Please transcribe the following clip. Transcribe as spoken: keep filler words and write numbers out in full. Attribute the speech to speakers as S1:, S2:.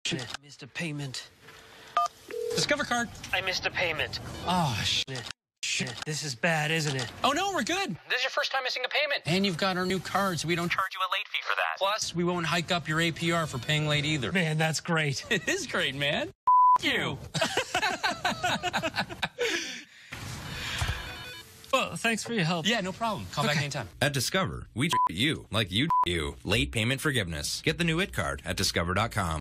S1: shit. Missed a payment.
S2: Discover card.
S1: I missed a payment.
S2: Oh, shit.
S1: Shit. This is bad, isn't it?
S2: Oh, no, we're good.
S1: This is your first time missing a payment.
S2: And you've got our new card, so we don't charge you a late fee for that. Plus, we won't hike up your A P R for paying late either.
S1: Man, that's great.
S2: It is great, man. You.
S1: Well, thanks for your help.
S2: Yeah, no problem. Call
S1: Okay.
S2: back anytime.
S3: At Discover, we treat you like you do. Late payment forgiveness. Get the new I T card at discover dot com.